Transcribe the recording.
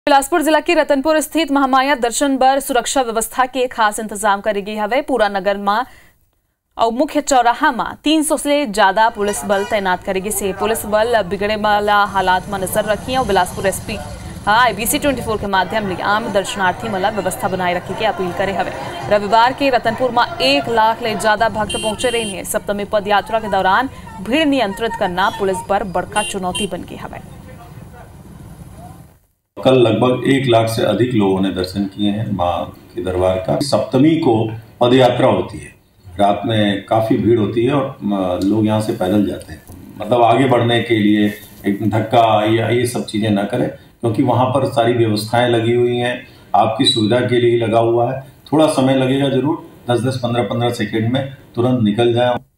बिलासपुर जिला की रतनपुर स्थित महामाया दर्शन बर सुरक्षा व्यवस्था के खास इंतजाम करी गई है। पूरा नगर में और मुख्य चौराहा में 300 से ज्यादा पुलिस बल तैनात करेगी से पुलिस बल बिगड़े वाला हालात में नजर रखी और बिलासपुर एसपी IBC 24 के माध्यम से आम दर्शनार्थी मला व्यवस्था बनाए रखी के अपील करे हवे। रविवार के रतनपुर में 1 लाख ले ज्यादा भक्त पहुंचे रहे हैं। सप्तमी पद यात्रा के दौरान भीड़ नियंत्रित करना पुलिस पर बड़का चुनौती बन गई हवे। कल लगभग 1 लाख से अधिक लोगों ने दर्शन किए हैं मां के दरबार का। सप्तमी को पद यात्रा होती है, रात में काफी भीड़ होती है और लोग यहां से पैदल जाते हैं। मतलब आगे बढ़ने के लिए एक धक्का या ये सब चीजें ना करें, क्योंकि वहां पर सारी व्यवस्थाएं लगी हुई हैं, आपकी सुविधा के लिए लगा हुआ है। थोड़ा समय लगेगा जरूर, 10-10, 15-15 सेकेंड में तुरंत निकल जाए।